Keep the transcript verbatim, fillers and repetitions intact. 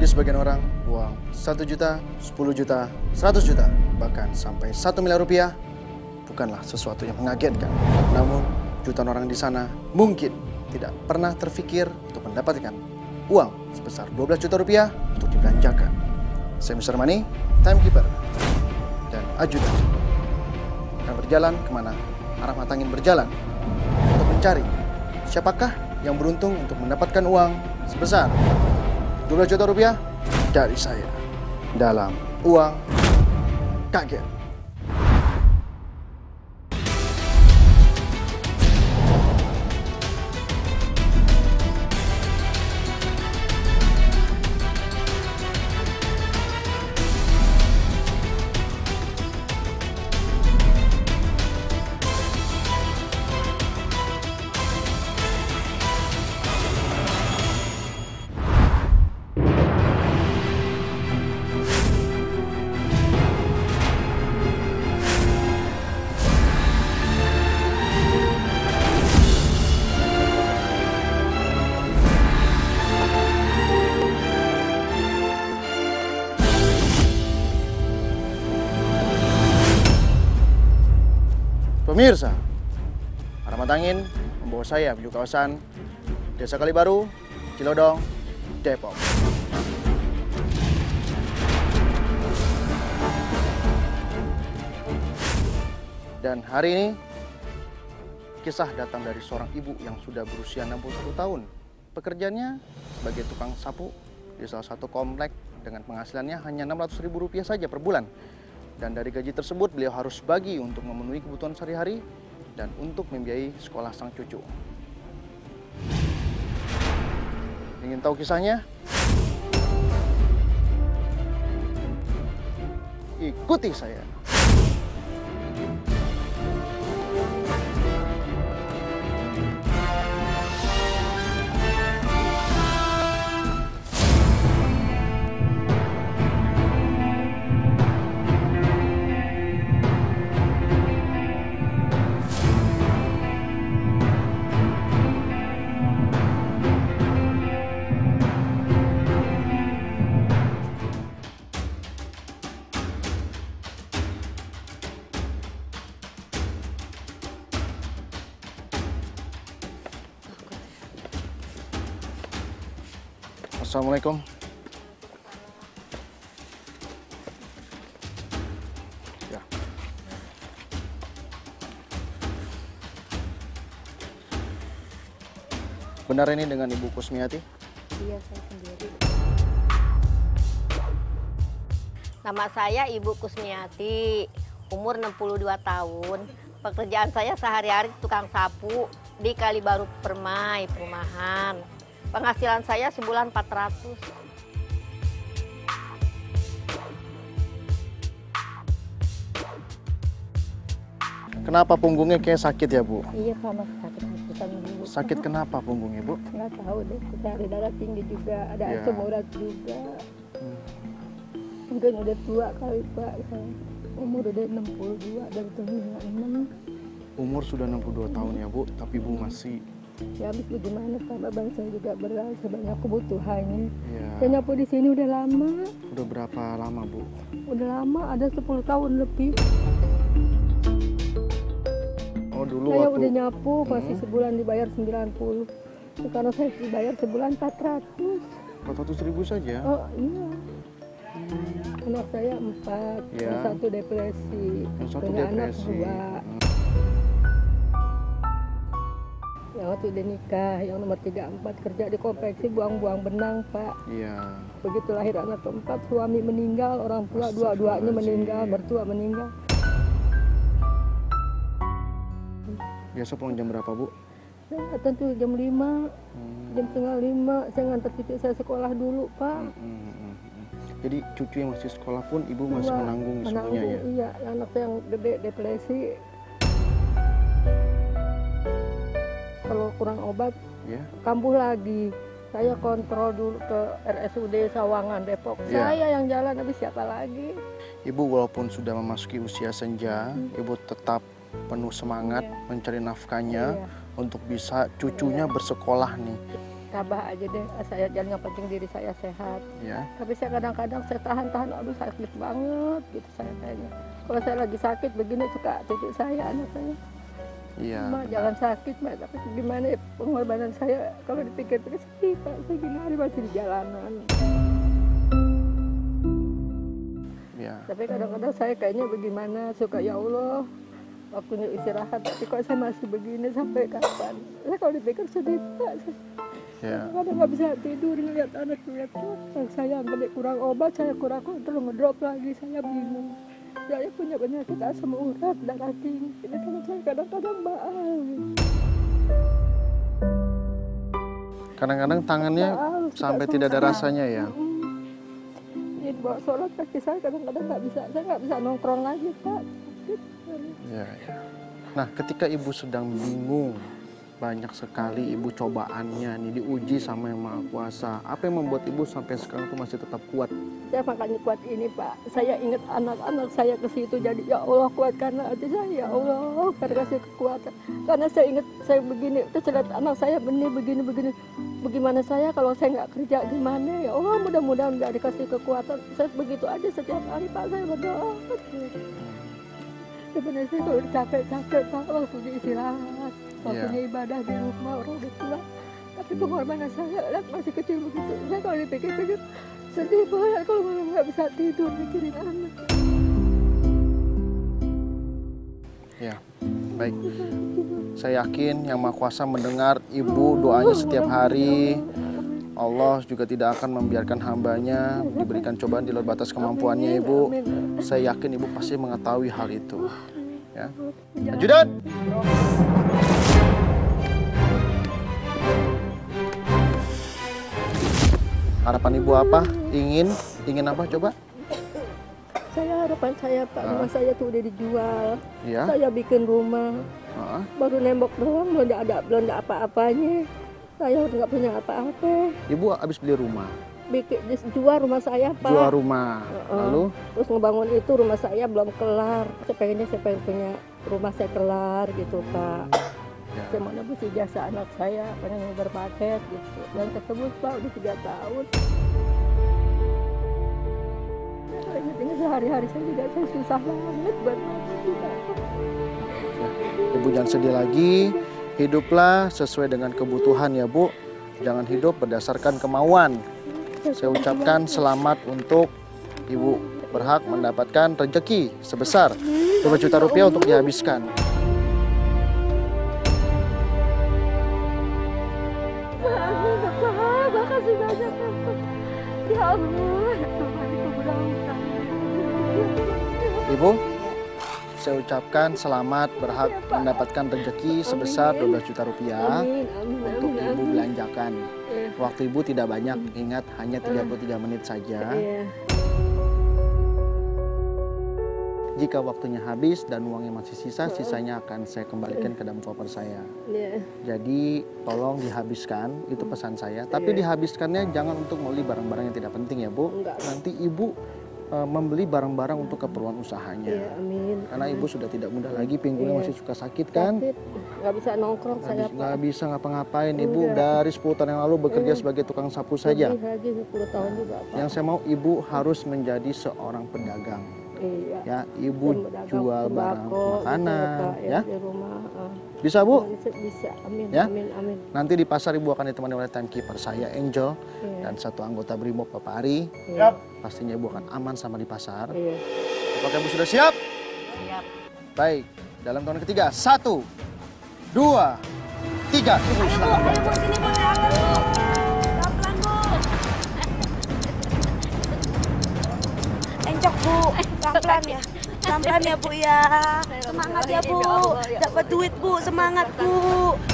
Bagi sebagian orang, uang satu juta, sepuluh juta, seratus juta, bahkan sampai satu miliar rupiah bukanlah sesuatu yang mengagetkan. Namun, jutaan orang di sana mungkin tidak pernah terfikir untuk mendapatkan uang sebesar dua belas juta rupiah untuk dibelanjakan. Saya mister Money, timekeeper, dan ajudan akan berjalan kemana arah mata angin berjalan untuk mencari siapakah yang beruntung untuk mendapatkan uang sebesar dua belas juta rupiah dari saya dalam Uang Kaget. Pemirsa, arah mata angin membawa saya menuju kawasan Desa Kalibaru, Cilodong, Depok. Dan hari ini, kisah datang dari seorang ibu yang sudah berusia enam puluh satu tahun. Pekerjaannya sebagai tukang sapu di salah satu komplek dengan penghasilannya hanya enam ratus ribu rupiah saja per bulan. Dan dari gaji tersebut beliau harus bagi untuk memenuhi kebutuhan sehari-hari dan untuk membiayai sekolah sang cucu. Ingin tahu kisahnya? Ikuti saya. Assalamualaikum. Ya. Benar ini dengan Ibu Kusmiati? Iya, saya sendiri. Nama saya Ibu Kusmiati, umur enam puluh dua tahun. Pekerjaan saya sehari-hari tukang sapu di Kalibaru Permai, perumahan. Penghasilan saya sebulan empat ratus. Kenapa punggungnya kayak sakit ya, Bu? Iya, sama sakit-sakitan dulu. Sakit kenapa punggungnya, Bu? Nggak tahu deh, dari darah tinggi juga, ada Ya. asam urat juga. Hmm. Mungkin udah tua kali, Pak. Saya umur udah enam puluh dua dari tahun enam. Umur sudah enam puluh dua tahun ya, Bu, tapi Bu masih... Ya habis bagaimana, Pak? Abang saya juga berat, sebanyak kebutuhannya. Ya. Saya nyapu di sini udah lama. Udah berapa lama, Bu? Udah lama, ada sepuluh tahun lebih. Oh, dulu Saya waktu... udah nyapu, masih Hmm. sebulan dibayar sembilan puluh. Sekarang saya dibayar sebulan empat ratus. empat ratus ribu saja? Oh iya. Anak saya empat, Ya. yang satu depresi, Yang satu punya anak depresi. dua. Hmm. Yang satu udah nikah, yang nomor tiga empat kerja di konveksi buang-buang benang, Pak. Iya. Begitu lahir anak keempat, suami meninggal, orang tua dua-duanya meninggal, mertua meninggal. Biasa pulang jam berapa, Bu? Saya datang tuh jam lima, Hmm. jam setengah lima, saya ngantar cucu saya sekolah dulu, Pak. Hmm, hmm, hmm, hmm. Jadi cucu yang masih sekolah pun Ibu masih Dua, menanggung semuanya menanggung, ya? Iya, anak saya yang gede depresi. Kalau kurang obat, Ya. kambuh lagi. Saya kontrol dulu ke R S U D Sawangan, Depok. Ya. Saya yang jalan, habis siapa lagi? Ibu walaupun sudah memasuki usia senja, Hmm. Ibu tetap penuh semangat Iya. mencari nafkahnya Iya. untuk bisa cucunya bersekolah nih. tabah aja deh, saya jangan yang penting diri saya sehat. Ya. Tapi saya kadang-kadang saya tahan-tahan, aduh sakit banget gitu saya kayaknya. Kalau saya lagi sakit begini suka cucu saya, anak saya. Iya. Mbak jangan sakit Mbak, tapi gimana ya pengorbanan saya kalau dipikir-pikir sedih Pak, saya gini hari masih di jalanan. Ya. Tapi kadang-kadang saya kayaknya bagaimana, suka ya Allah, waktunya istirahat, tapi kok saya masih begini sampai kapan? Saya kalau dipikir sedih Pak. Ya. Kadang nggak bisa tidur lihat anak lihat anak saya gede kurang obat, saya kurang kontrol ngedrop lagi, saya bingung. Saya punya penyakit asam urat, darah tinggi. Ini kan saya kadang-kadang baal. Kadang-kadang tangannya Baal, sampai suka tidak ada susah. rasanya ya. Hmm. Ini bawa sholat kaki saya kadang-kadang nggak bisa, saya nggak bisa nongkrong lagi Pak. Ya, ya. Nah, ketika ibu sedang bingung, banyak sekali ibu cobaannya nih diuji sama Yang Maha Kuasa. Apa yang membuat ibu sampai sekarang tuh masih tetap kuat? Saya makanya kuat ini Pak. Saya ingat anak-anak saya ke situ, jadi ya Allah kuatkan hati saya, ya Allah kasih kekuatan. Karena saya ingat saya begini, terus lihat anak saya begini begini begini. Bagaimana saya kalau saya nggak kerja gimana? Ya Allah mudah-mudahan nggak dikasih kekuatan. Saya begitu aja setiap hari Pak, saya berdoa. Sebenarnya saya kalau udah capek-capek Pak, waktunya istirahat, waktunya Iya. ibadah di rumah, orang udah tua. Tapi pengorbanan saya lihat masih kecil begitu. Saya kalau dipikir-pikir sedih banget kalau malam nggak bisa tidur mikirin anak. Ya, baik. Saya yakin Yang Maha Kuasa mendengar ibu doanya setiap hari. Allah juga tidak akan membiarkan hambanya diberikan cobaan di luar batas kemampuannya, Ibu. Saya yakin Ibu pasti mengetahui hal itu. Ya. Ajudan! Harapan Ibu apa? Ingin? Ingin apa coba? Saya harapan saya Pak, rumah Ah. saya tuh udah dijual. Ya. Saya bikin rumah, Ah. baru nembok doang, belum ada belum ada apa-apanya. Saya udah nggak punya apa-apa. Ibu habis beli rumah, Bikin jual rumah saya Pak. jual rumah, Heeh. lalu Terus ngebangun itu rumah saya belum kelar. Saya pengennya saya pengen punya rumah saya kelar gitu Pak. ya. Saya mau nebus ijazah anak saya, pengen berpaket gitu. Dan ketemu Pak udah tiga tahun. Ingat-ingat sehari-hari saya juga saya susah banget buat juga. Ibu jangan sedih lagi, hiduplah sesuai dengan kebutuhan ya Bu. Jangan hidup berdasarkan kemauan. Saya ucapkan selamat untuk Ibu berhak mendapatkan rezeki sebesar dua juta rupiah untuk dihabiskan. Makasih banyak ya Allah. Ibu, saya ucapkan selamat berhak mendapatkan rezeki sebesar dua belas juta rupiah Amin, amin, untuk amin, Ibu amin. belanjakan. Iya. Waktu Ibu tidak banyak, ingat hanya tiga puluh tiga menit saja. Iya. Jika waktunya habis dan uangnya masih sisa, sisanya akan saya kembalikan ke dalam koper saya. Iya. Jadi tolong dihabiskan, itu pesan saya. Tapi dihabiskannya jangan untuk membeli barang-barang yang tidak penting ya Bu. Enggak. Nanti Ibu uh, membeli barang-barang untuk keperluan usahanya. Iya, amin. Karena Ibu sudah tidak muda lagi, pinggulnya Iya. masih suka sakit kan. Sakit, nggak bisa nongkrong Nggak saya bis- nggak Pak. bisa ngapa-ngapain. Ibu Enggak. dari sepuluh tahun yang lalu bekerja Iya. sebagai tukang sapu saja. Lebih lagi sepuluh tahun juga Pak. Yang saya mau Ibu harus menjadi seorang pedagang. Iya. Ya, Ibu Dan berdagang jual barang tembakau gitu makanan Pak, ya. di rumah. ah. Bisa Bu? Bisa, bisa. Amin, Ya. amin, amin. Nanti di pasar Ibu akan ditemani oleh timekeeper saya, Angel, Iya. dan satu anggota Brimob, Bapak Ari. Iya. Pastinya Ibu akan aman sama di pasar. Iya. Apakah Ibu sudah siap? Siap. Baik, dalam tahun ketiga, satu, dua, tiga. Ibu Ayo Bu, selamat. ayo Bu, sini Bu, saya antar Bu. Pelan-pelan Bu. Encok Bu, pelan-pelan ya. Pelan-pelan ya Bu ya. Semangat ya Bu. Dapat duit Bu, semangat Bu.